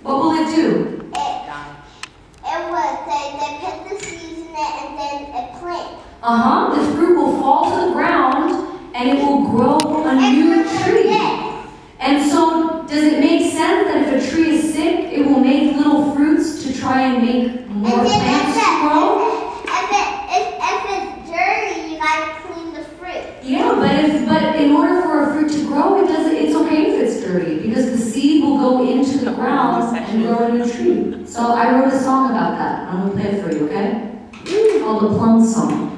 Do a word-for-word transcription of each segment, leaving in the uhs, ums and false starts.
What will it do? It, it will, they, they put the seeds in it and then it plants. Uh-huh, the fruit will fall to the ground and it will grow a new tree. And so, does it make sense that if a tree is sick, it will make little fruits to try and make more plants to grow? If, it, if, if it's dirty, you gotta clean the fruit. Yeah, but if but in order for a fruit to grow, it doesn't. It's okay if it's dirty because the seed will go into the ground and grow a new tree. So I wrote a song about that. I'm gonna play it for you, okay? It's called the Plum Song.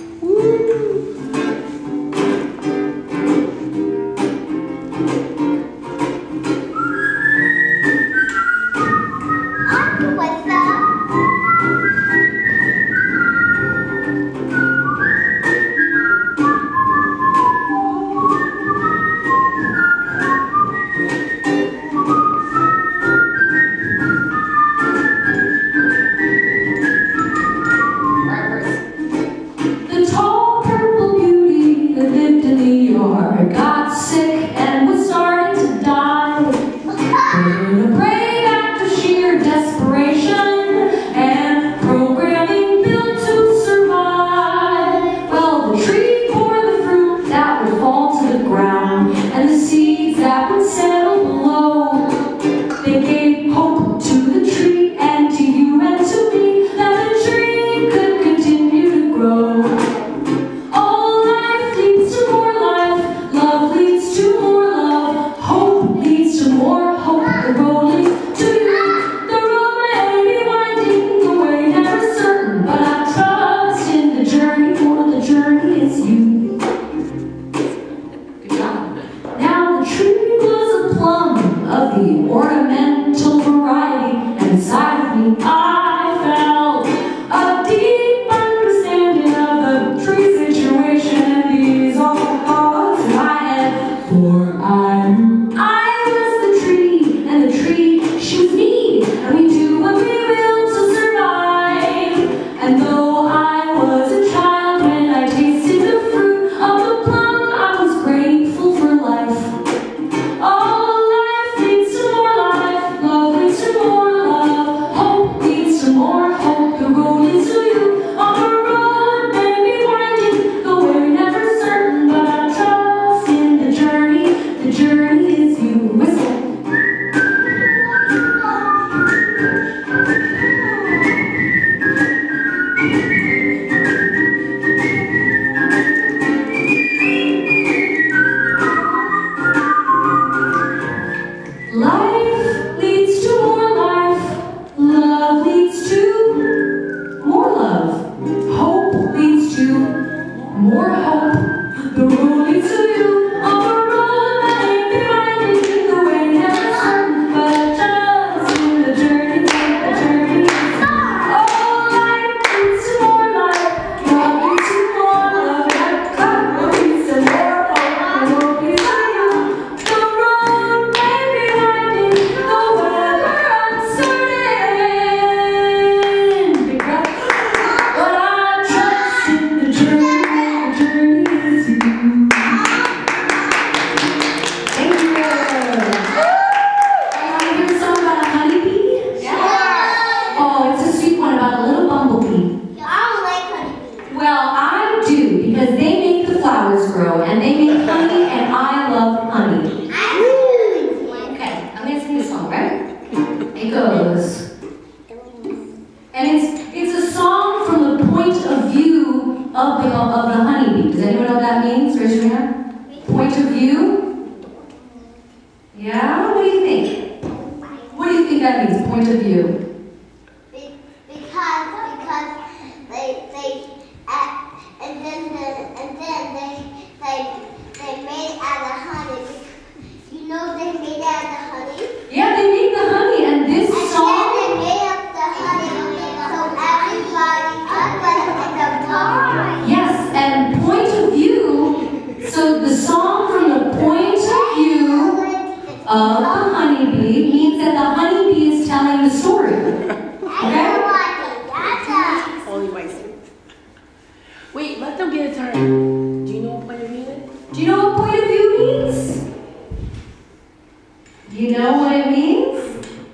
Wait, let them get a turn. Do you know what point of view is? Do you know what point of view means? Do you know what it means?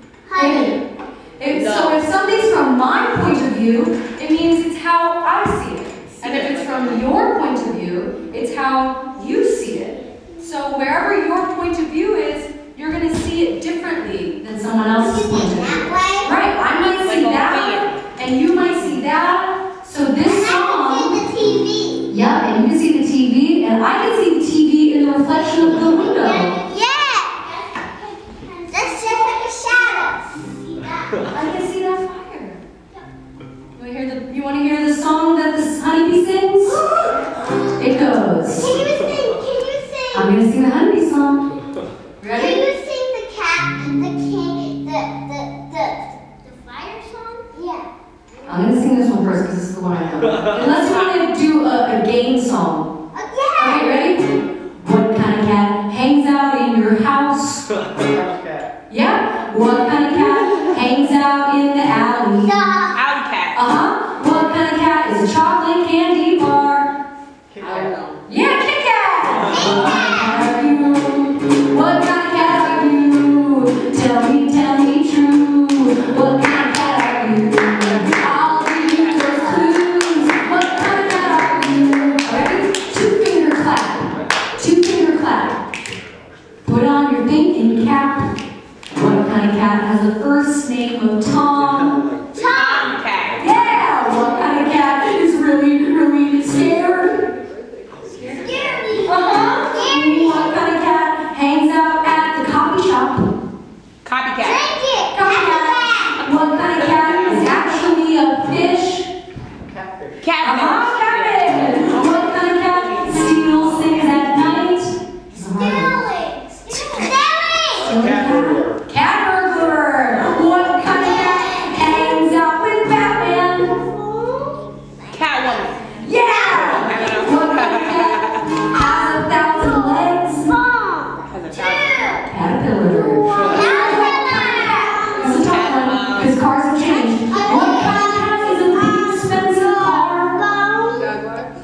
Funny. It, No. So if something's from my point of view, it means it's how I see it. And if it's from your point of view, it's how you see it. So wherever your point of view is, you're going to see it differently than someone else's point of view. That way. Right, I might see Like that, and you might see that. So this And song, I can see the T V. yeah, and you can see the T V, and I can see the T V in the reflection of the window. Yeah. That's just like a shadow. I can see that fire. You want to hear the? You want to hear the song that the honeybee sings? It goes. Can you sing? Can you sing? I'm gonna sing the honeybee song. Can Ready? you sing the cat, the king, the the the the fire song? Yeah. I'm gonna sing this one first because this is the one I know. Unless you want to do a, a game song. Uh, yeah. Okay, ready? What kind of cat hangs out in your house? Yeah. What kind of cat hangs out in the alley? The Alley cat. Uh huh. What kind of cat is a chocolate candy bar? I don't know. Yeah, Kit Kat. What kind of cat are you? What kind of cat are you? Tell me, tell me true. What kind of cat are you? I'll give you those clues. What kind of cat are you? Ready? Two finger clap. Two finger clap. Put on your thinking cap. What kind of cat has a first name of Tom? Tom cat. Yeah. What kind of cat is really, really scared? scary. Uh-huh. What kind of cat hangs out at the coffee shop? Copycat. Drink it. Copycat. What kind of cat is actually a fish? Cat. Uh-huh, catfish. What kind of cat steals things at night? Stealing. Stealing. Cat burglar. Cat burglar. What kind of cat hangs out with Batman? Catwoman. Yeah. What kind of cat has a thousand legs? Mom. Has a Two. thousand. Caterpillar. This is a tough one, because cars have changed. What kind of cat is a big expensive car? Jaguar.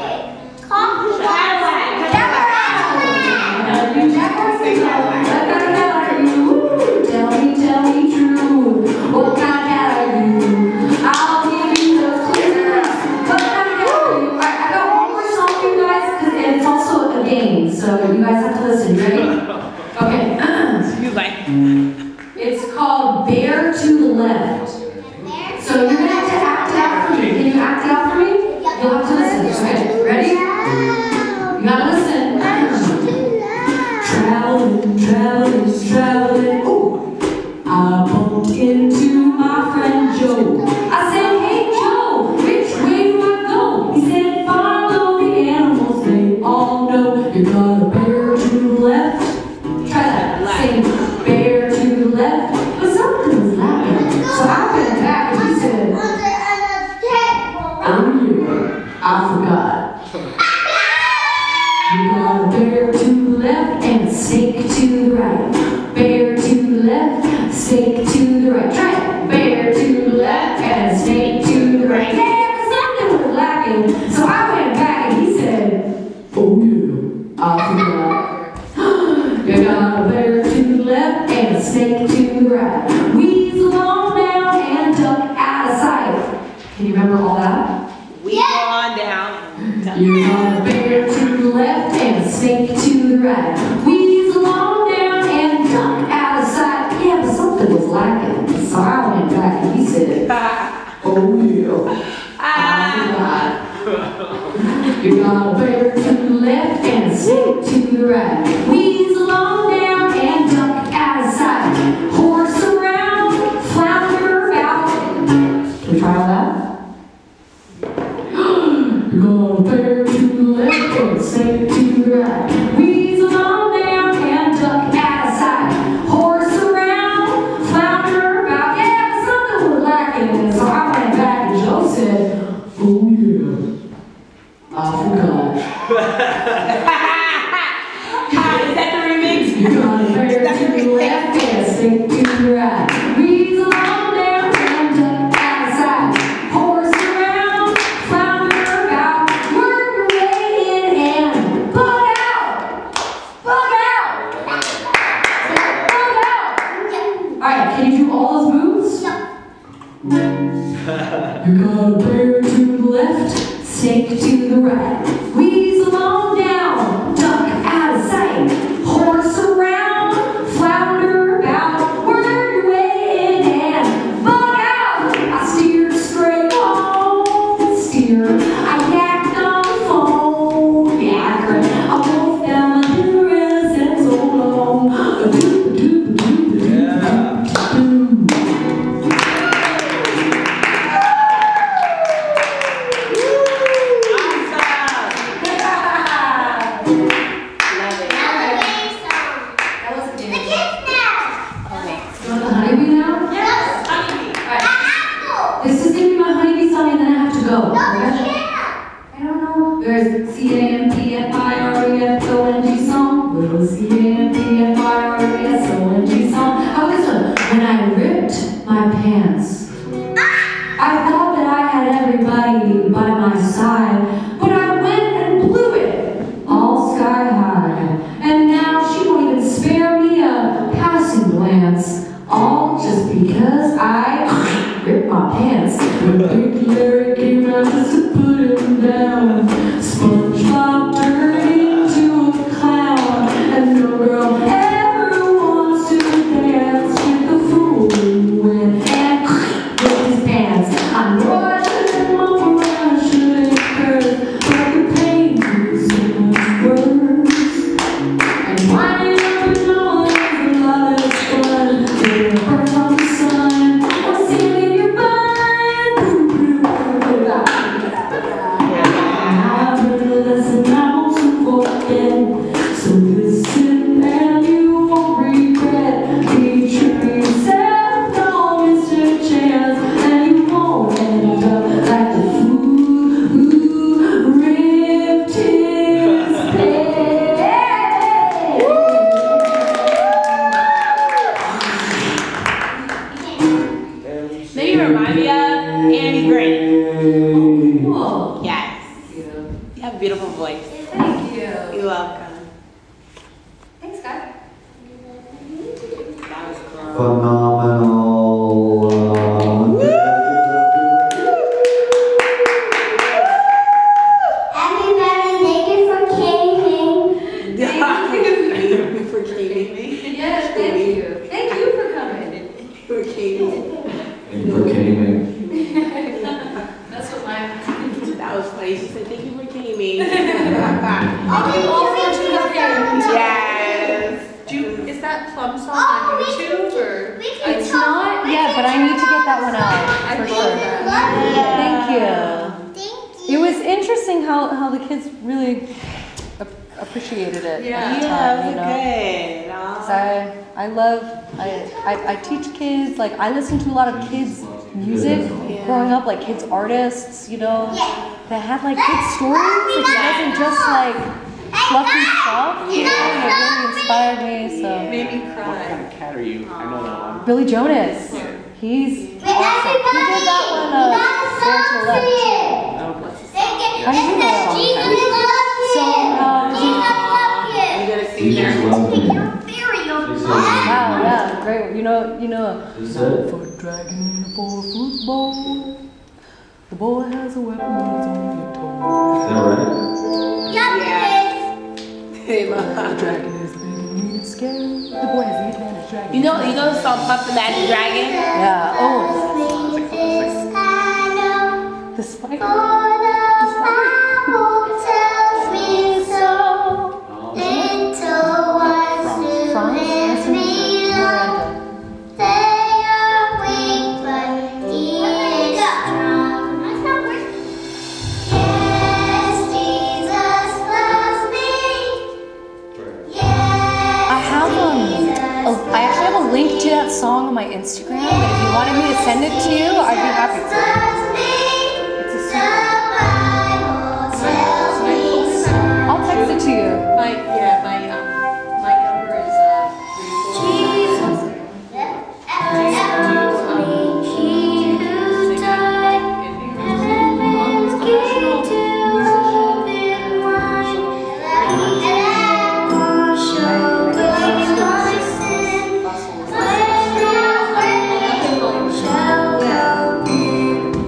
Cadillac. Are you Jaguars? What kind of cat are you? Tell me, tell me true. What kind of cat are you? I'll give you those clues. What kind of cat are you? Alright, I got one more song for you guys, 'cause- and it's also a game, so you guys have to listen. Ready? Okay. You like. It's called Bear to the Left. So you're gonna have to act it out for me. Can you act it out for me? You'll have to listen. Okay, ready? You gotta listen. Traveling, traveling, traveling. Ooh, I bumped into my friend Joe. I said, hey Joe, which way do I go? He said, follow the animals, they all know. You got a bear to the left. Try that. Say bear to the left. But something was laughing. So I went back and he said, oh yeah, I forgot. You got a bear to the left and a snake to the right. Bear to the left, snake to the right. Try it. Bear to the left and a snake to the right. Yeah, but something was lacking. So I went back and he said, oh yeah, I forgot. You got a bear to the left and a snake to the right. Weasel on down and duck out of sight. Can you remember all that? We go on down. You got a bear to the left and a snake to the right. Weasel on down and duck out of sight. Yeah, but something was lacking. So I went back and he said, oh yeah, I forgot. You got a bear to the left and a snake to the right. Weasel on down and duck out of sight. Horse around, flounder about. Can we try all that? You got a bear to the left and a snake to the right. Weasel on down and duck out of sight. Horse around, flounder about. Yeah, but something was lacking. So I went back and Joe said, oh yeah, I forgot. Is that the remix? You got a bear to the left and a snake to the right. Weasel on down and duck out of sight. Horse around, flounder about. Work your way in and bug out. Bug out. Bug out. All right, can you do all those You got a bear to the left, snake to the right. Weasel on down, duck out of sight. Horse around, flounder about. Where you waiting and bug out? I steered straight home, steer. I yacked on the phone, yacker. I wolfed down my dearest and so long. A doop, a doop, a doop, a doop, a doop. There's C A M P F I R E S O N G song. Little C A M P F I R E S O N G song. How is it? When I ripped my pants, I thought that I had everybody by my side, but I went and blew it all sky high. And now she won't even spare me a passing glance, all just because I ripped my pants. When Big Larry came out just to put him down, SpongeBob turned into a clown, and no girl ever wants to dance with the fool who went and ripped his pants. I know I shouldn't mumble and I shouldn't curse, but the pain was so much worse. And winding up and all is a lot less fun than a burn on the sun or singing in your mind. Lesson I won't forget. So listen and you won't regret. Be true to yourself, don't miss your chance, and you won't end up like the fool who ripped his pants. Maybe you remind me of Andy Grant. Cool. Yes. You have a beautiful voice. Thank you. You're welcome. Thanks, guys. That was cool. Phenomenal. Uh, Everybody, thank you for gaming. Thank you. For gaming. Yes, thank you. Thank you for coming. For gaming. Thank you for gaming. That's what my That was funny. She said, thank you for gaming. Oh, Yes. Do you, is that Plum song Oh, on we YouTube can- or? we can It's talk- not we yet, can but I need to talk get that one out I for love sure. that. Thank you. Thank It you. was interesting how, how the kids really ap- appreciated it. Yeah. at the Yeah, time, that you was know? good. 'Cause Aw. I, I love, I, I, I teach kids, like I listen to a lot of kids music Yeah. growing up, like kids artists, you know, Yeah. that had like kids stories, like it wasn't just like fluffy stuff, you know, and it really inspired me, so. Made me What cry. kind of cat are you? I know that one. Billy Jonas, he's Wait, awesome. everybody, He did that one, we uh, got a Dare song to the for Left. you. Oh, what's the Thank you. How do you It know says that one? Jesus loves you. So, um, Jesus loves you. You gonna see Jesus that? loves me. You're very young. Jesus. Wow, yeah, great. You know, you know. Is that? For a dragon in a four-foot bowl, the boy has a weapon on his own guitar. Is that right? Yeah, Yeah. The dragon is big and mean and scary. The boy has the advantage. Dragon. You know, you know the song Puff the Magic Dragon? Yeah. Oh, Jesus, I know. the spider. For the Bible tells me so. Little ones who France, live listen to below, Miranda. they are weak, but he is strong. Yes, Jesus loves me. Yes, I have um, Jesus a, I actually have a link to that song on my Instagram. But if you wanted me to send it to you, I'd be happy to. loves me. It's a The secret. Bible tells me so. I'll text it to you. My, yeah, my, um, my number is, uh, three four Jesus. He who died heaven's gate to open wide, and will show me my sin. When the rain shall come in,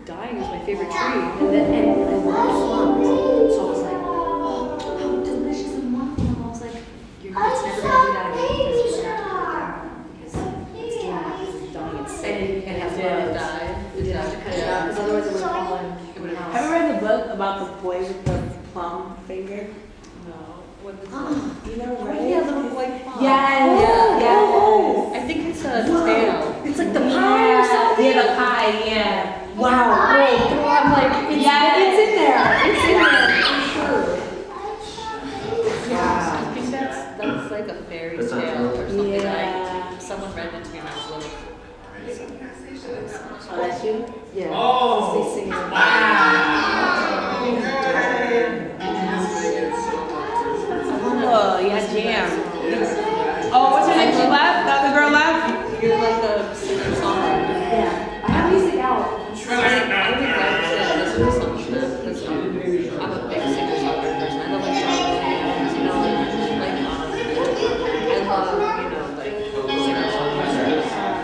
dying is my favorite tree. And then and I love plums. So I was like, oh, how delicious and wonderful. And I was like, you're it's never gonna do that again because we're gonna have to cut it down because it's doing that because it's dying. It's sick. And it has to die. We did have to cut it down because otherwise it would have fallen. It would have. Have you read the book about the boy with the plum finger? No. What is You never read it? Yeah, the little white plum. Yes. Yeah. Yes. I think it's a tail. It's like the pie or something. Yeah, the pie, yeah. Wow. I'm like, it's, Yeah. it's in there. It's in there for sure. Yeah. I think that's that's like a fairy That's not tale or something. Yeah. Like someone read it to me when I was little. Oh, that's you? Yeah. Oh. They sing it. Oh, yeah, jam. Oh, what's her name? She left? The other girl left? You're like a singer songwriter. Yeah. I have music out. I would like to listen to some shit because um, I'm a big singer songwriter person. I love like John Williams, you know, like um, I love you know like singer songwriters.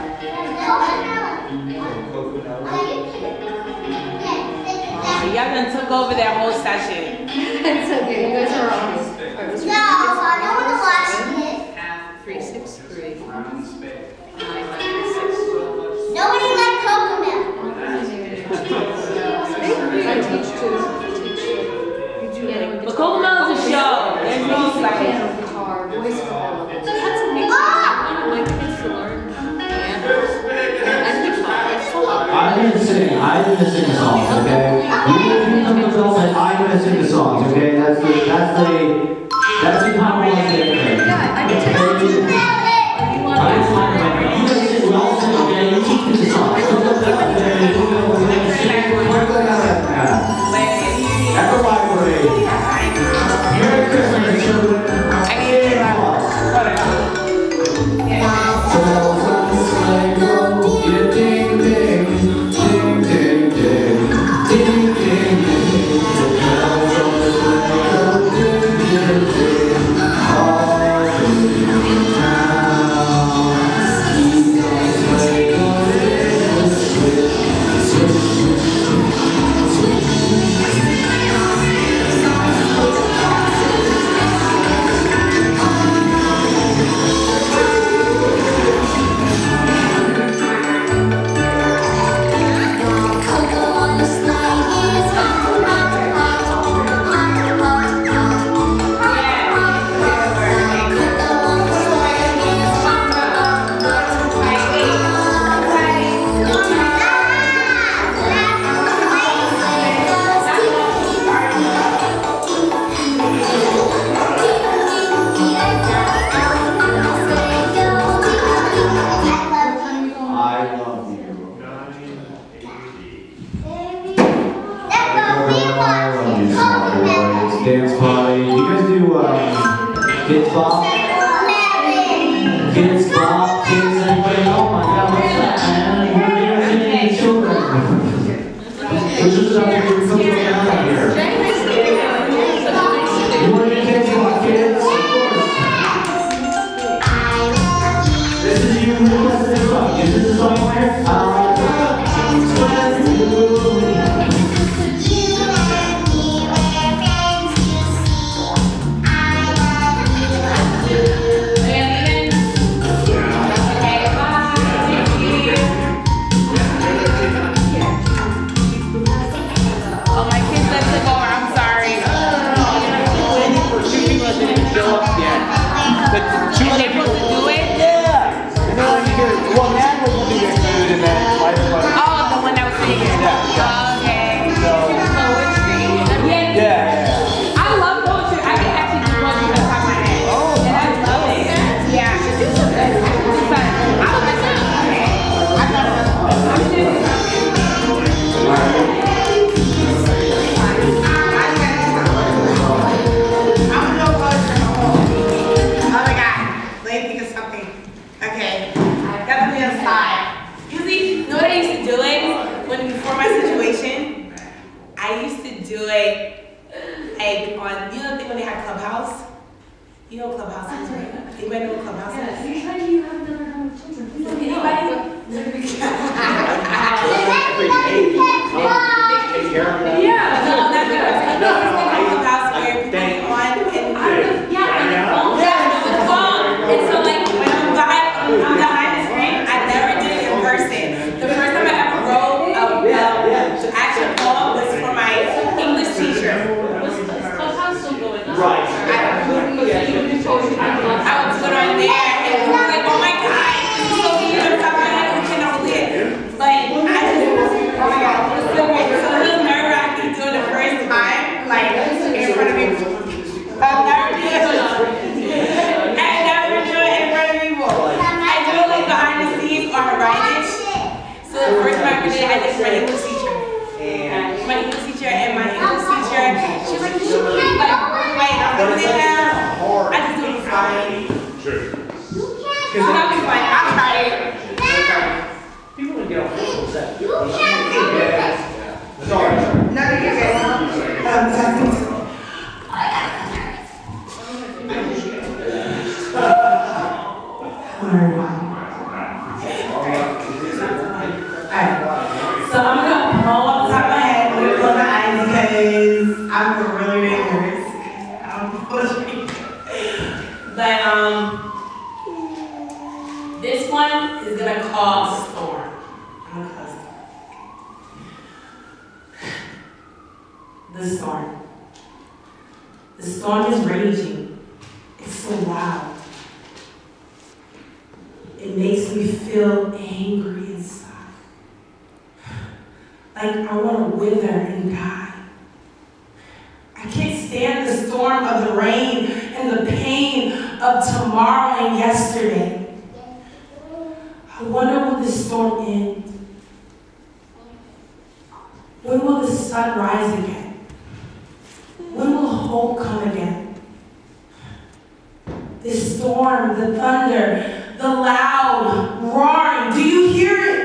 Y'all done took over that whole session. It's okay. You guys are wrong. No, I don't want to watch it. Three six three nine nine six. Nobody likes coconut. I teach too. Teach. You do yeah, But Cocomelon is a show. There's no like. piano, guitar, voice for all of it. That's amazing. One of my kids to learn piano and guitar. It's so hard. I'm gonna sing. I'm gonna sing the songs, okay? You can come to adults and I'm gonna sing the songs, okay? That's the that's the that's the compromise there. Yeah, I can text you. I'm just talking about you guys sing, we all sing, okay? You teach me the songs. At the library. Merry Christmas, children. Dance party. You guys do um, Kids Bop? Kids Bop? Kids anybody? Oh my god, what's that, man? What are you guys doing to children? Which is not here. Come to here. You want to do Kids Bop, kids? Of course. This is you who requested this song. Is this the song here? Uh, You know Clubhouse is, right? Anybody know Clubhouse is? You're trying to have another hundred children. Anybody? Every day. things. I'm really, really nervous. I don't know what to do. But um, this one is gonna cause a storm. I'm gonna cause a storm. The storm. The storm is raging. It's so loud. It makes me feel angry inside. Like I want to wither and die. I can't stand the storm of the rain and the pain of tomorrow and yesterday. I wonder will this storm end? When will the sun rise again? When will hope come again? This storm, the thunder, the loud roaring, do you hear it?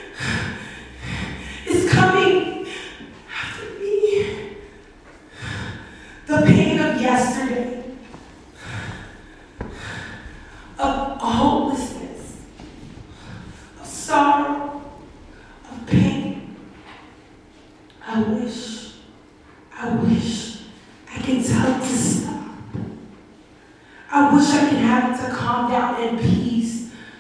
It's coming after me. The pain of yesterday, of hopelessness, of sorrow, of pain. I wish, I wish I can tell it to stop. I wish I could have it to calm down in peace.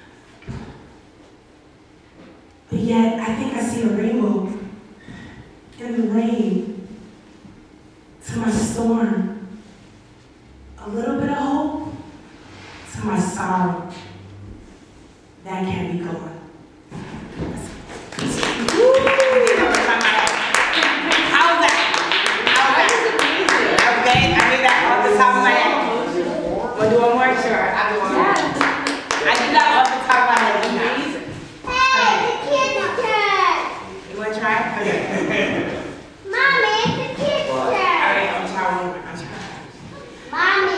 But yet, I think I see a rainbow in the rain to my storm. A little bit of hope to my sorrow. That can't be gone. How's that? That was amazing. Okay, I did that off the top of my head. Want to do one more? Sure, I'll do one more. Yeah. I did that off the top of my head. Amazing. Hey, the kid's turn. You want to try? Okay. Mommy, it's the kid's All turn. right, I'm trying one more. I'm trying. Mommy.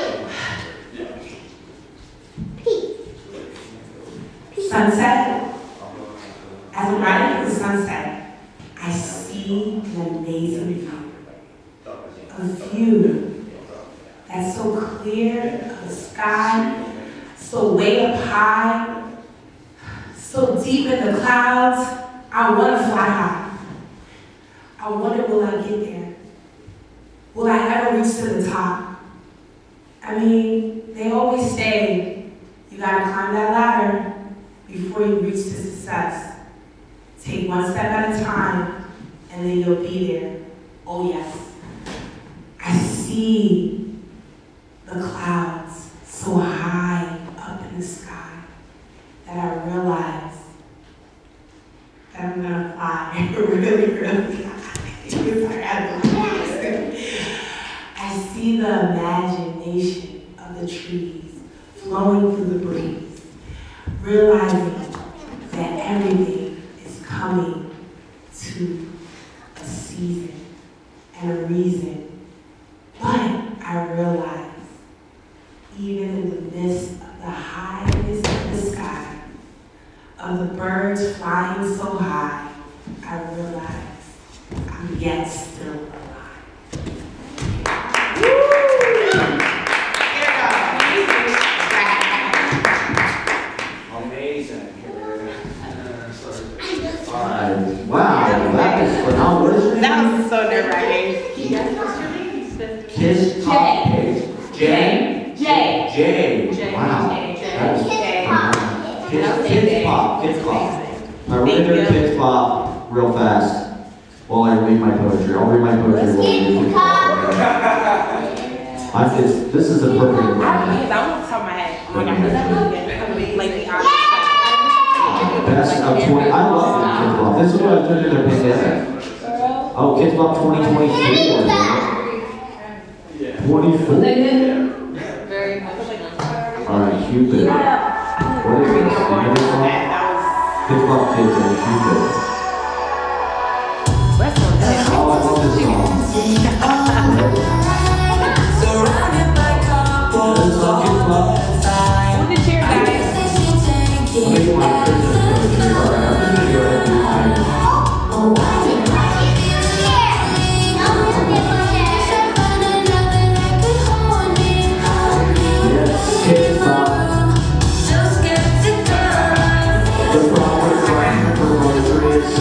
Peace. Sunset. As I'm riding through the sunset, I see an amazing view. A view that's so clear of the sky, so way up high, so deep in the clouds. I want to fly high. I wonder, will I get there? Will I ever reach to the top? I mean, they always say you gotta climb that ladder before you reach to success. Take one step at a time, and then you'll be there. Oh yes. I see the clouds so high up in the sky that I realize that I'm gonna fly really, really high. I see the imagination of the trees flowing through the breeze, realizing that everything is coming to a season and a reason. But I realize, even in the midst of the highness of the sky, of the birds flying so high, I realize I'm yet still alive. Amazing. All right. Wow, that is phenomenal. What is your name? That was so nerve-wracking. Kiss Pop Cake. Jay? Jay. Jay. Wow. That is phenomenal. Kids, kids Pop. Kids Pop. All right, we're going to do Kids Pop real fast while I read my poetry. I'll read my poetry while you do Pop. I'm just, this is a perfect environment. That one off the top of my head. Oh my God, that's really good. Like the honest. Best of twenty. I love Kids Pop. This is what I was doing in the pandemic. Oh, Kids Pop twenty twenty-four. twenty-four. Very emotional. All right, Cupid. What is this? You know this song? Kids Pop Kids and Cupid. Oh, I love this song. This song, Kids Pop. Who's the cheer, guys? Let me do my Christmas poetry. All right, I'm just gonna go ahead and do mine. Yes, Kids Pop. The proper time for poetry is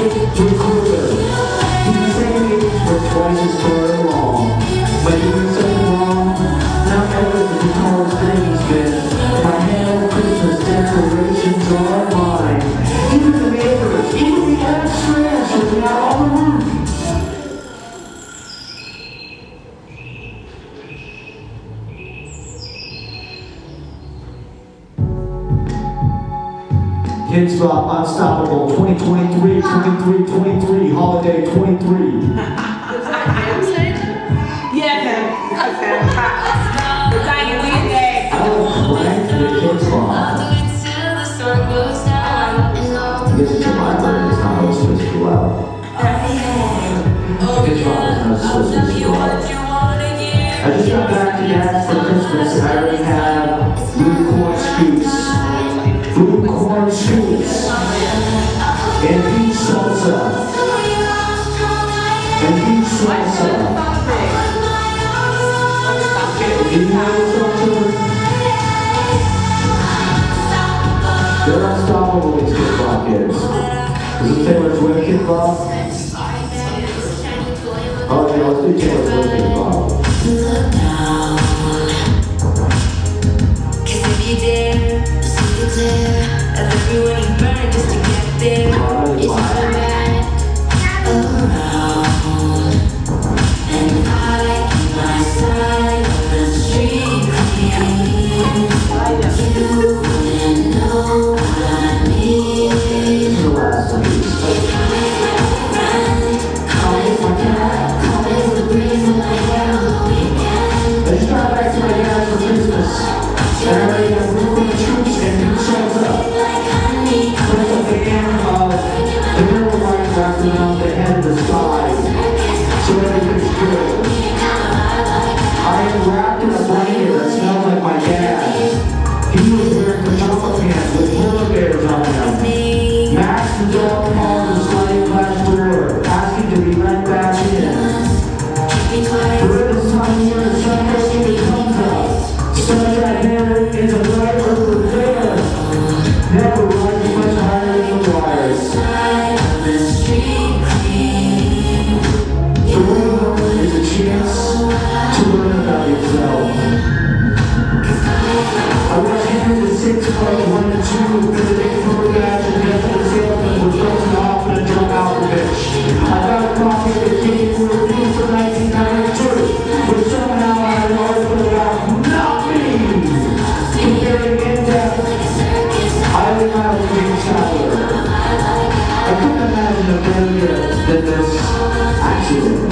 three quarter. He's the same age but twice as far along. But doing something wrong, not ever the tallest thing he's been. My hand Christmas decorations are mine. Even the neighbors, even the extras are now on the roof. Kids Rock Unstoppable twenty twenty-three, twenty-three, twenty-three, Holiday twenty-three. Yeah, man. It's like a weird day. I love prank the Kids Rock. I guess it's a library, it's not how it's supposed to go out. Kids Rock is not supposed to go out. I just got back to Dad's for Christmas and I already have blue corn scoops. Blue corn scoops. And beef salsa. And beef salsa. Do you have salsa? They're unstoppable, these Kid Rock kids. Is this Taylor Swift Kid Rock? Oh yeah, let's do Taylor Swift Kid Rock. Cause if you dare, see the glare of everyone you burn just to get there. It's not right around. And I keep my side of the street clean. You wouldn't know what I need. If I friend, call me my cat, call me the breeze in my hair on the weekend. Let's try back to my dad for Christmas. And I already have blue corn scoops and beef salsa. First up the end of the mirror light wrapping around the head of the sky. So everything's good. I am wrapped in a blanket that smells like my dad. He was wearing pajama pants with polar bears on them. Max the dog called the sliding glass door, asking to be let back in. We're this time of year, the sun really comes up. Sunshine here is a bright over there. Never rise much higher than the wires. The world is a chance to learn about yourself. I was here to six part one and two for the big photographs and death of the salesman was busting off in a drunk Alphabet. I got a copy of the King for review for nineteen ninety-two, but somehow I had an article about not me. Comparing in depth, I only have a big shower. I couldn't imagine a failure than this accident.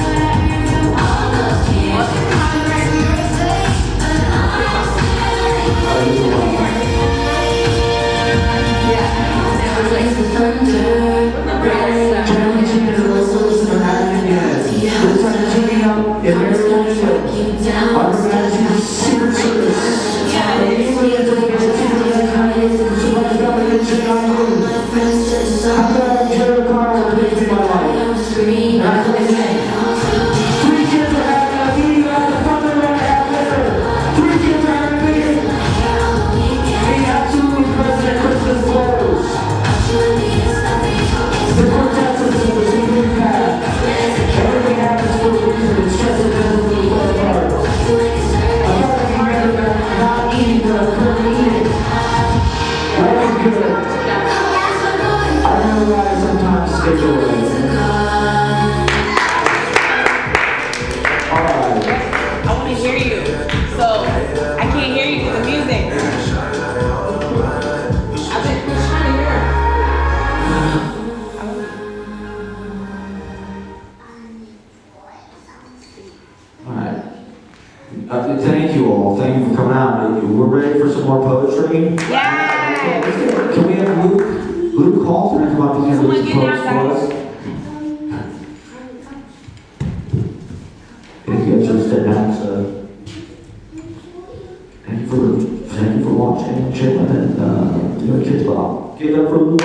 Uh, thank you all. Thank you for coming out. We're ready for some more poetry. Yeah. Okay, can we have Luke? Luke Hall to come up and Someone read some get down, poems for us? If you guys just step down, so thank you for thank you for watching and chilling and uh, doing Kids Bop. Give it up for Luke.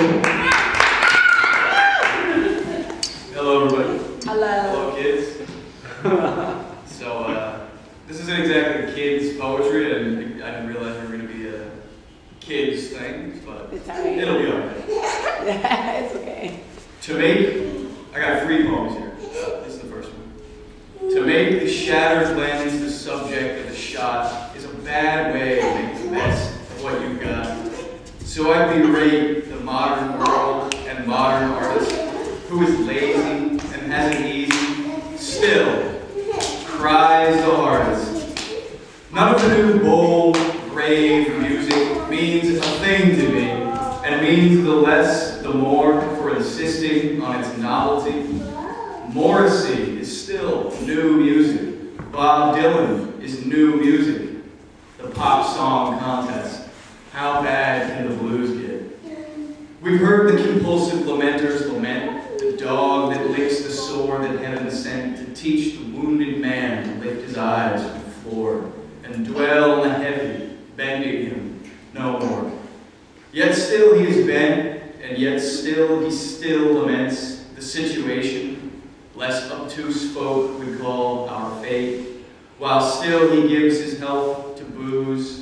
Hello, everybody. Hello. Hello, kids. So, uh, this isn't exactly kids' poetry, and I didn't realize we were going to be a kids thing, but It's all right. it'll be alright. Yeah, it's okay. To make, I got three poems here. Uh, this is the first one. To make the shattered lens the subject of the shot is a bad way to make the best of what you've got. So I berate the modern world and modern artist who is lazy and has it easy, still cries the hardest. None of the new bold, brave music means a thing to me, and means the less, the more for insisting on its novelty. Morrissey is still new music. Bob Dylan is new music. The pop song contest. How bad can the blues get? We've heard the compulsive lamenters lament, the dog that licks the sore that heaven sent to teach the wounded man to lift his eyes from the floor and dwell on the heavy, bending him no more. Yet still he is bent, and yet still he still laments the situation less obtuse folk would call our fate, while still he gives his health to booze.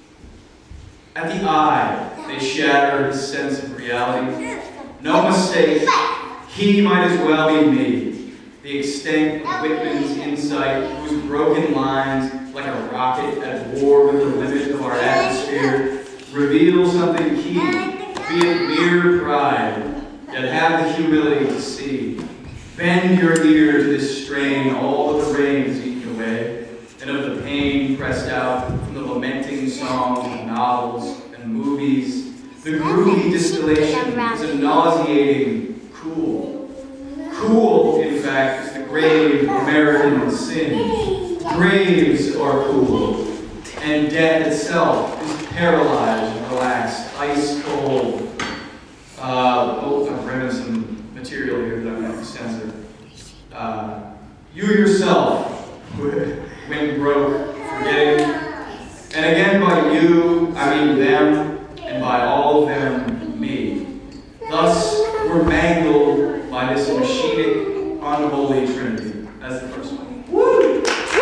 At the eye, they shatter his sense of reality. No mistake, he might as well be me, the extent of Whitman's insight, whose broken lines, like a rocket at war with the limit of our atmosphere, reveal something key, be it mere pride, yet have the humility to see. Bend your ear to this strain, all of the rain is eaten away, and of the pain pressed out from the lamenting songs of novels and movies. The groovy distillation is a nauseating cool. Cool, in fact, is the grave American sin. Graves are cool, and death itself is paralyzed and relaxed, ice cold. Uh, oh, I'm bringing some material here that I'm going to have to censor. Uh, you yourself, when broke, forgetting. And again, by you, I mean them, and by all of them, me. Thus, we're mangled by this machinic, unholy trinity. That's the first one. Woo!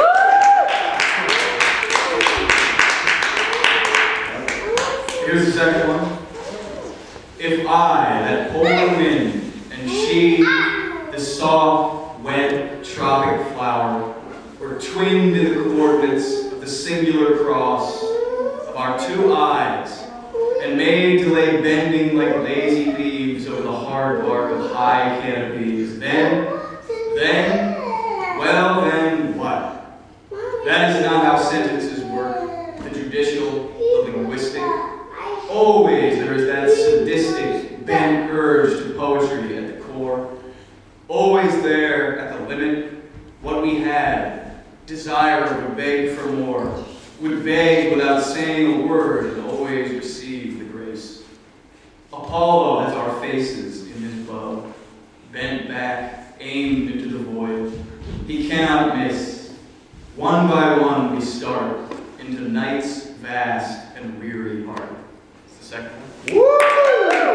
Here's the second one. If I, that polar wind, and she, the soft, wet, tropic flower, were twinned in the coordinates of the singular cross of our two eyes, and made to lay bending like lazy leaves over the hard bark of high canopies, then, then, well then, what? That is not how sentences work, the judicial, the linguistic. Always there is that sadistic, bent urge to poetry at the core. Always there at the limit, what we had, desire would beg for more, would beg without saying a word and always receive the grace. Apollo has our faces in his bow, bent back, aimed into the void. He cannot miss. One by one we start into night's vast and weary heart. Second one. Woo!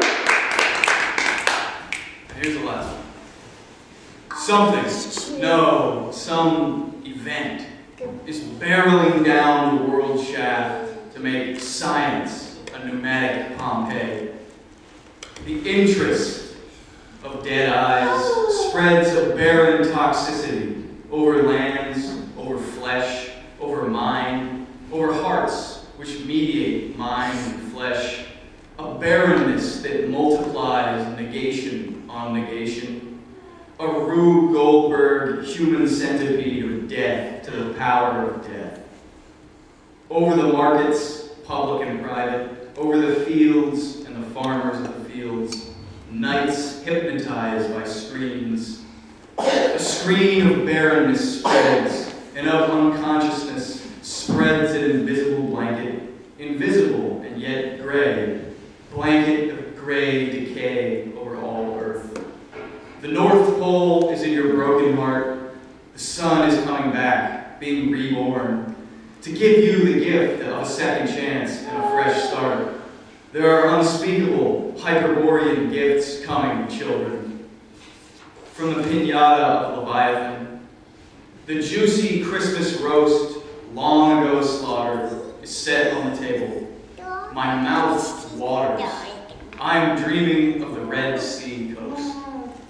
And here's the last one. Something, no, some event is barreling down the world shaft to make science a pneumatic Pompeii. The interest of dead eyes spreads a barren toxicity over lands, over flesh, over mind, over hearts which mediate mind and flesh. A barrenness that multiplies negation on negation. A Rube Goldberg human centipede of death to the power of death. Over the markets, public and private, over the fields and the farmers of the fields, nights hypnotized by screens. A screen of barrenness spreads, and of unconsciousness spreads an invisible blanket, invisible and yet gray. Blanket of gray decay over all earth. The North Pole is in your broken heart. The sun is coming back, being reborn, to give you the gift of a second chance and a fresh start. There are unspeakable Hyperborean gifts coming to children. From the pinata of Leviathan, the juicy Christmas roast, long ago slaughtered, is set on the table. My mouth waters. I am dreaming of the Red Sea coast.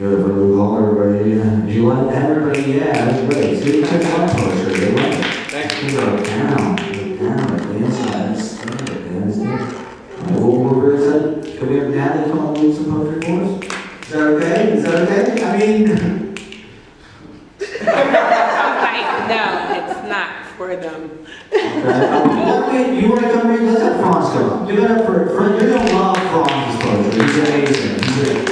Good for the call, everybody. Yeah. Did you like that, everybody? Yeah, that's great. See, you took my poetry. They like it. Thank you. Go down, go down, like the inside. That's good. That's good. All right, well, we're very excited. Can we have Natalie come and read some poetry for us? Is that okay? Is that okay? I mean... No, it's not for them. Okay. Um, wait, you want to come read? Let's have Franz come up. Give it up for, for you're going to love Franz's poetry. He's amazing. He's great.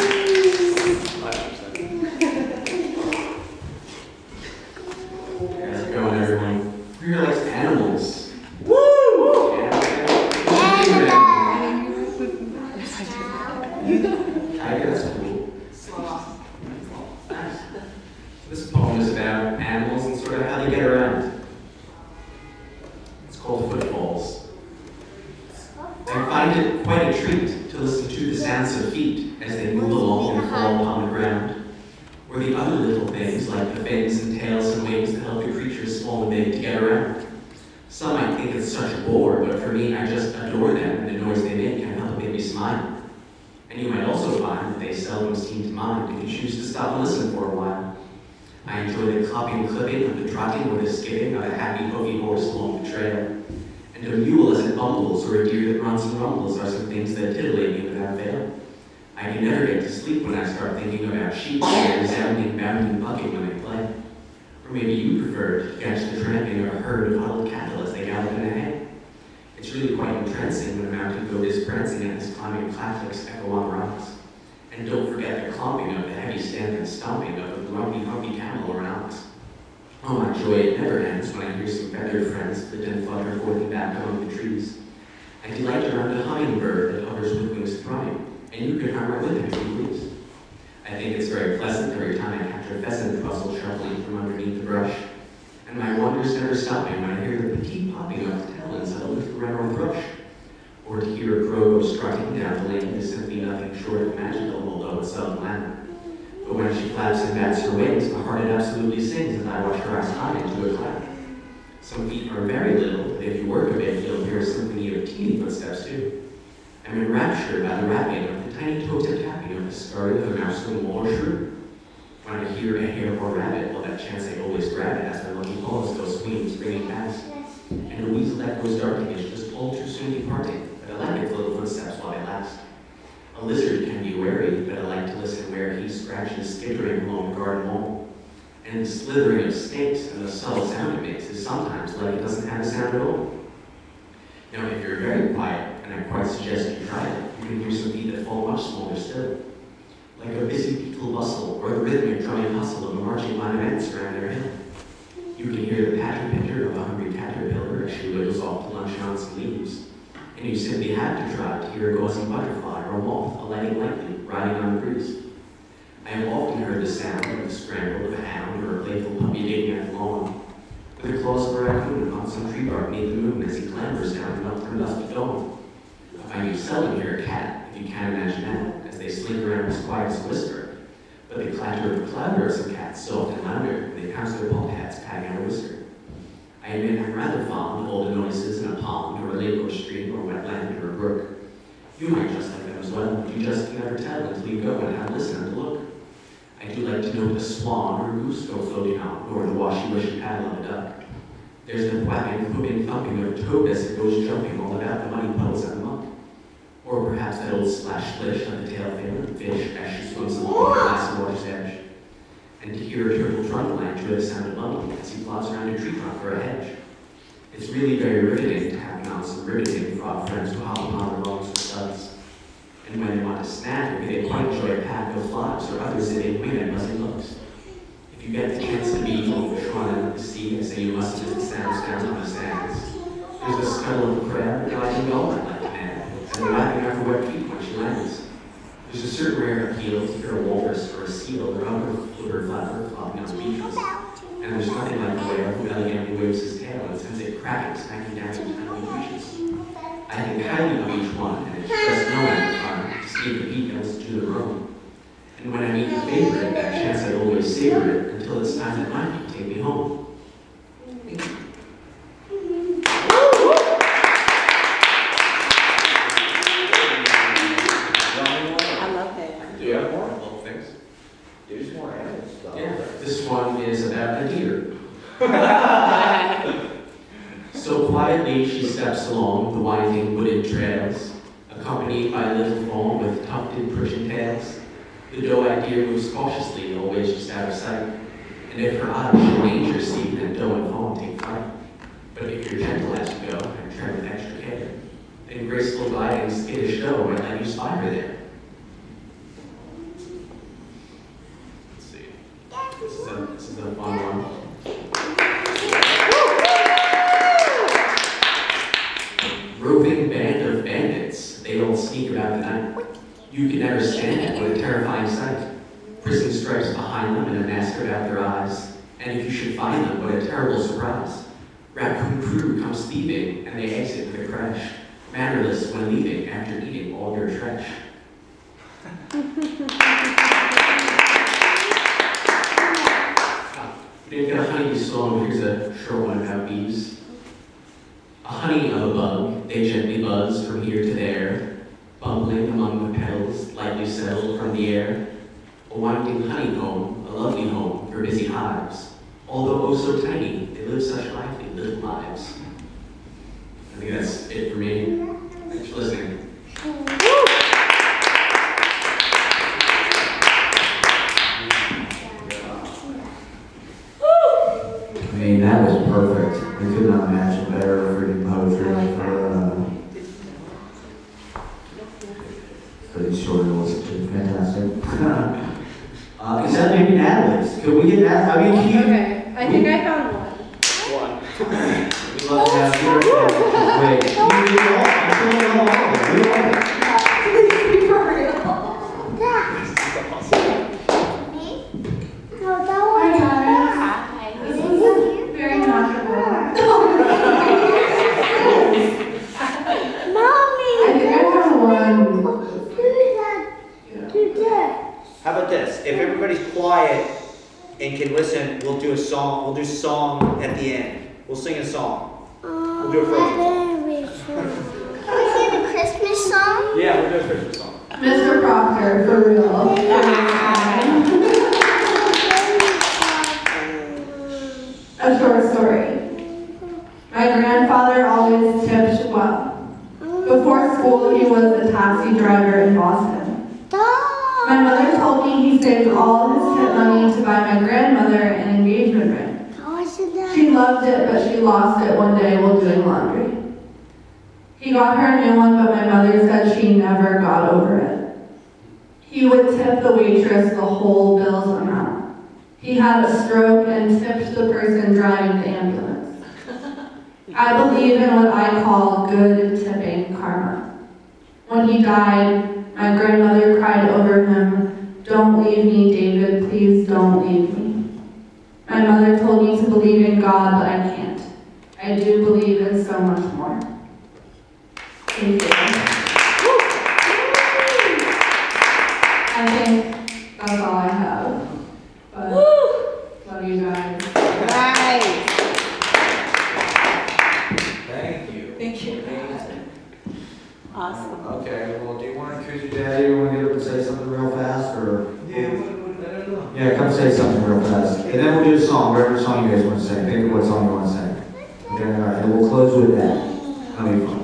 How's it going, everyone? Who here likes animals? Woo! Animals. Tiger, that's cool. Nice. This poem is about animals and sort of how they get around. It's called Footfalls. I find it quite a treat to listen to the sounds of feet as they move along and fall upon the ground, or the other little things like the fins and tails and wings that help the creatures small and big to get around. Some might think it's such a bore, but for me, I just adore them and the noise they make can help make me smile. And you might also find that they seldom seem to mind if you choose to stop and listen for a while. I enjoy the clopping clipping of the trotting or the skipping of a happy hooky horse along the trail. And a mule as it bumbles or a deer that runs and rumbles are some things that titillate me without fail. I can never get to sleep when I start thinking about sheep and a resounding, bounding bucket when they play. Or maybe you prefer to catch the tramping of a herd of huddled cattle as they gallop in a hay. It's really quite entrancing when a mountain goat is prancing at his climbing classics echo on rocks. And don't forget the clomping of the heavy stamping stomping of a grumpy, humpy camel or an ox. Oh, my joy, it never ends when I hear some feathered friends that then flutter forth and back among the trees. I delight around a hummingbird that hovers with wings thrumming, and you can hum right with him if you please. I think it's very pleasant every time I catch a pheasant rustle shuffling from underneath the brush, and my wonders never stopping when I hear the petite popping of the talons of a little wren or thrush, or to hear a crow go strutting down the lane is simply nothing short of magical, although it's self-glamour. But when she flaps and bats her wings, my heart it absolutely sings as I watch her eyes high into a cloud. Some feet are very little, but if you work a bit, you'll hear a symphony of teeny footsteps too. I'm enraptured by the rapping of the tiny toe-tip tapping of the scurry of a mouse or a mole or shrew. When I hear a hare or rabbit, well, that chance I always grab it as my lucky paws go swinging, springing past. And a weasel that goes darting is just all too soon departing, but I like its little footsteps while they last. A lizard can be wary, but I like to listen where he scratches skittering along the garden wall. And the slithering of snakes and the subtle sound it makes is sometimes like it doesn't have a sound at all. Now, if you're very quiet, and I quite suggest you try it, you can hear some feet that fall much smaller still. Like a busy beetle bustle, or the rhythmic drumming hustle of a marching line of ants around their hill. You can hear the patter pitter of a hungry caterpillar as she wiggles off to lunch on some leaves. And you simply have to try to hear a gauzy butterfly or a moth alighting lightly, riding on the breeze. I have often heard the sound of the scramble of a hound or a playful puppy digging at the lawn, with the claws of a raccoon on some tree bark beneath the moon as he clambers down the melting dust of dawn. I find you seldom hear a cat, if you can imagine that, as they slink around as quiet as a whisper, but the clatter of the clouder of some cats soft and louder when they pounce their paw pads, patting out a whisker. I admit I'm rather fond of all the noises in a pond or a lake or stream or wetland or a brook. You might just like them as well, you just can never tell until you go and have a listen and look. I do like to know the swan or a goose go floating on, or the washy-washy paddle of a duck. There's the whapping, whooping, thumping of a toad as it goes jumping all about the muddy puddles and the muck. Or perhaps that old splash splish of the tail-failing fish as she swims along the glassy water's edge. And to hear a turtle trundle, I enjoy the sound of bundling as he plods around a tree trunk or a hedge. It's really very riveting to have now some riveting frog friends who hop upon the logs or studs. And when they want to snap, maybe they quite enjoy a pack of flies or other zipping wing at muzzy looks. If you get the chance to be over Sean and the sea and say you must have the sounds down on the sands, there's the scuttle of a crab gliding going like a man, and they're lapping out for wet feet when she lands. There's a certain rare appeal to hear a walrus or a seal or other flutter flapper flopping on beaches. And there's nothing like a whale who elegantly waves his tail and sends it cracking, smacking down some tiny beaches. I think highly of each one, and it's just no end of fun to see the beat goes to the room. And when I meet a favorite, that chance I always savor it until it's time that my feet take me home. Thank you. Quietly she steps along the winding wooded trails, accompanied by a little fawn with tufted persian tails. The doe-eyed deer moves cautiously, always just out of sight. And if her eyes show danger see, then doe and fawn take flight. But if you're gentle as you go and tread with extra care, then graceful gliding skittish doe might let you spy her there. Let's see. This is a, this is a fun one. Roving band of bandits, they all sneak about the night. You can never stand it, what a terrifying sight. Prison stripes behind them and a mask about their eyes. And if you should find them, what a terrible surprise. Raccoon crew comes thieving, and they exit with a crash. Mannerless when leaving after eating all your trash. They've got a honeybee song, here's a short one about bees. A honey of a bug, they gently buzz from here to there, bumbling among the petals, lightly settled from the air. A winding honeycomb, a lovely home for busy hives. Although oh so tiny, they live such lively little lives. I think that's it for me. Thanks for listening. I mean, that was perfect. I could not imagine better freaking poetry for, uh, for these short notes. Fantastic. uh, is that maybe Natalie's? Could we get that? I mean, can you? Okay, I think I found one. One. We love to have your wait. Can you do it all? I'm doing it all. Do it all. No, that was Hi, This is very comfortable. Mommy! I think I found one. Do that. Do that. How about this? If everybody's quiet and can listen, we'll do a song. We'll do song at the end. We'll sing a song. We'll do a Frozen song. Can we sing the Christmas song? Yeah, we'll do a Christmas song. Mister Proctor, for real. A short story. My grandfather always tipped well. Before school, he was a taxi driver in Boston. My mother told me he saved all his tip money to buy my grandmother an engagement ring. She loved it, but she lost it one day while doing laundry. He got her a new one, but my mother said she never got over it. He would tip the waitress the whole bill's amount. He had a stroke and tipped the person driving the ambulance. I believe in what I call good tipping karma. When he died, my grandmother cried over him, "Don't leave me, David, please don't leave me." My mother told me to believe in God, but I can't. I do believe in so much more. Thank you. I think that's all I have. But love you guys. Nice. Thank you. Thank you. Amazing. Awesome. Okay, well, do you want to introduce your daddy? You want to get up and say something real fast? Or? Yeah, what, what, I don't know. Yeah, come say something real fast. And then we'll do a song, whatever song you guys want to sing. Think of what song you want to sing. Okay, all right, and we'll close with that. That'll be fun.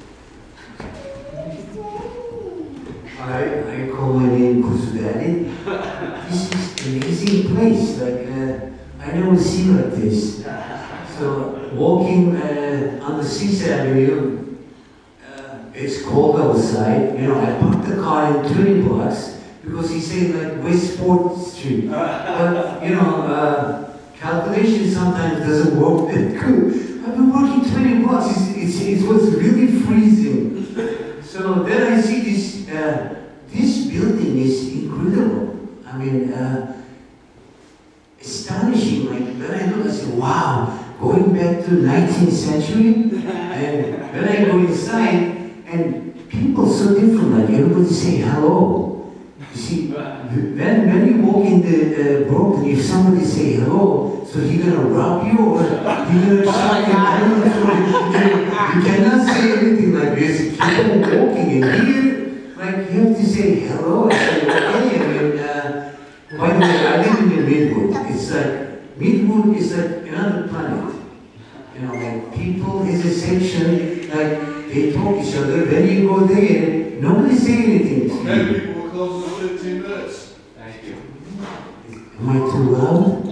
I, I call my name Kusudani. This is an amazing place. Like uh, I never see like this. So walking uh, on the Sixth Avenue, uh, it's cold outside. You know, I parked the car in twenty blocks because he said like Westport Street. But you know, uh, calculation sometimes doesn't work that good. I've been working twenty blocks. It's, it's, it was really freezing. So then I see this. Uh, This building is incredible. I mean, uh, astonishing. Like when I look, I say, "Wow!" Going back to nineteenth century, and when I go inside, and people so different. Like everybody say hello. You see, when when you walk in the uh, Brooklyn, if somebody say hello, so he gonna rob you or he gonna shout you? I don't know. You cannot say anything like this. Keep on walking in here. Like, you have to say hello and say, okay, I mean, uh, by the way, I live in Midwood. It's like, Midwood is like another planet. You You know, like people is a section, like they talk each other. When you go there, nobody say anything to you. Many people will close in fifteen minutes. Thank you. Am I too loud?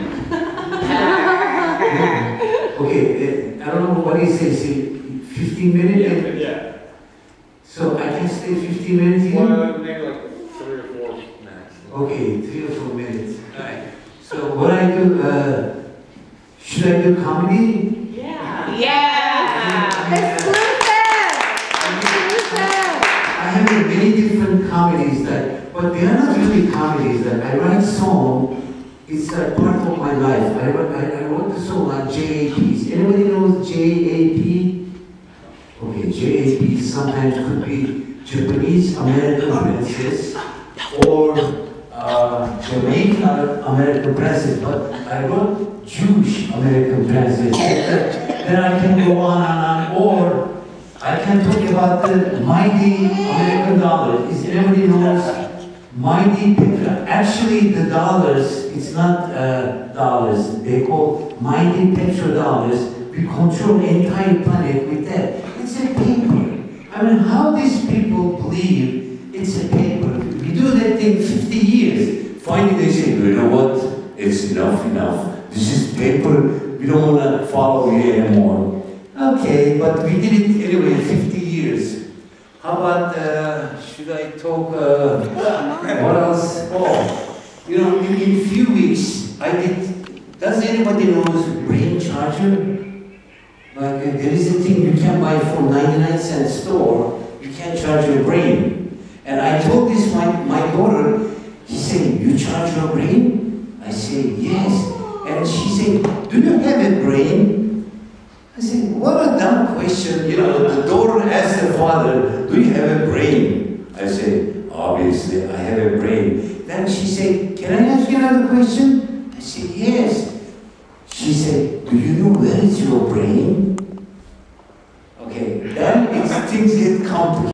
Okay, uh, I don't know what he says. fifteen minutes? Yeah, yeah. So I can stay fifteen minutes here? Well, maybe like three or four minutes. Okay, three or four minutes. Alright. So what I do, uh, should I do comedy? Yeah. Yeah. I have many different comedies that, but they are not really comedies. That I write song. It's a part of my life. I wrote, I, I wrote the song on J A Ps. Anybody knows J A P? Okay, J A P sometimes could be Japanese American princess or uh, Jamaican American princess, but I wrote Jewish American princess. Then I can go on and on, or I can talk about the mighty American dollar. Is anybody knows mighty petra? Actually, the dollars, it's not uh, dollars. They call mighty petrodollars. We control the entire planet with that. It's a paper. I mean, how these people believe it's a paper? We do that thing fifty years. Finally, they say, you know what? It's enough, enough. This is paper. We don't want to follow you anymore. Okay, but we did it anyway, fifty years. How about, uh, should I talk, uh, what else? Oh, you know, in a few weeks, I did, does anybody knows brain charger? Like, uh, there is a thing you can buy for ninety-nine cent store, you can charge your brain. And I told this my, my daughter, she said, you charge your brain? I said, yes. And she said, do you have a brain? I said, what a dumb question. You know, the daughter asked the father, do you have a brain? I said, obviously, I have a brain. Then she said, can I ask you another question? I said, yes. She said, do you know where is your brain? Okay, then it's, things get complicated.